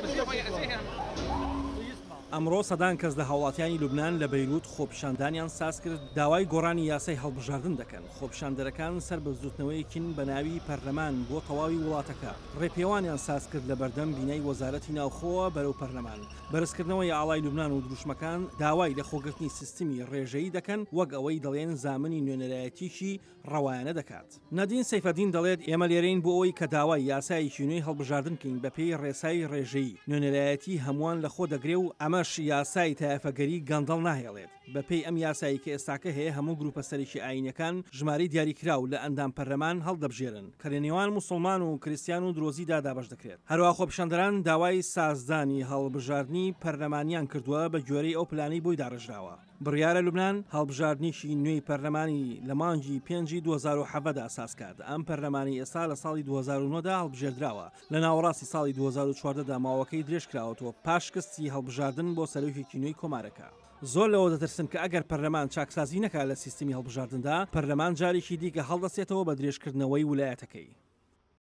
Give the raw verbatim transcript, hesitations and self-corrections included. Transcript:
ئەمڕۆ سەدان کەس لە هاوڵاتیانی لوبنان لە بەیروت خۆپیشاندانیان ساز کرد داوای گۆڕانی یاسای هەڵبژاردن دەکەن. خۆپیشاندەرەکان سەر بە زوتنەوەیەکین بە ناوی پەرلەمان بۆ تەواوی وڵاتەکە ڕێپێوانیان ساز کرد لە بەردەم بینای وەزارەتی ناوخۆوە بەرەو پەرلەمان. بەرزکردنەوەی ئاڵای لوبنان و دروشمەکان داوای لە خۆگرتنی سیستمی ڕێژەیی دەکەن وەک ئەوەی دەڵێن زامنی نوێنەرایەتیشی ڕەوایانە دەکات. نەدین سەیفەدین دەڵێت ئێمە لێرەین بۆ ئەوەی کە داوای یاسایەکی نوێی هەڵبژاردن کەین بەپێی ڕێسای ڕێژەیی نوێنەرایەتی هەمووان لە خۆ دەگرێ و ئەمەش یاسای تایەفەگەری گەندەڵ ناهێڵێت. بەپێی ئەم یاسایی کە ئێستاکە هەیە هەموو گروپە سەرێکی ئاینەکان ژمارەی دیاریکراو لە ئەندام پەرلەمان هەڵدەبژێرن کە لە نێوان موسڵمان و کریستیان و درۆزیدا دابەش دەکرێت. هەروە خۆپیشاندەران داوای سازدانی هەڵبژاردننی پەرلەمانیان کردووە بە گوێرەی ئەو پلانەی بۆی داڕژراوە. بڕیارە لوبنان هەڵبژاردنیشی نوێی پەرلەمانی لە مانگی پێنجی دوو هەزار و حەڤەدا ئاساس کرد. ئەم پەرلەمانی ئێستا لە ساڵی دوو هەزار و نۆدا هەڵبژێردراوە. لە ناوەڕاستی ساڵی دوو هەزار و چواردەدا ماوەکەی درێژ کراوەتەوە پاشکستی هەڵبژاردن بۆ سەرۆکێکی نوێی کۆمارەکە. زۆر لەوە دەترسن کە ئەگەر پەرلەمان چاکسازی نەکات لە سیستمی هەڵبژاردندا پەرلەمان جارێکی دیکە هەڵدەسێتەوە بە درێژکردنەوەی ویلایەتەکەی.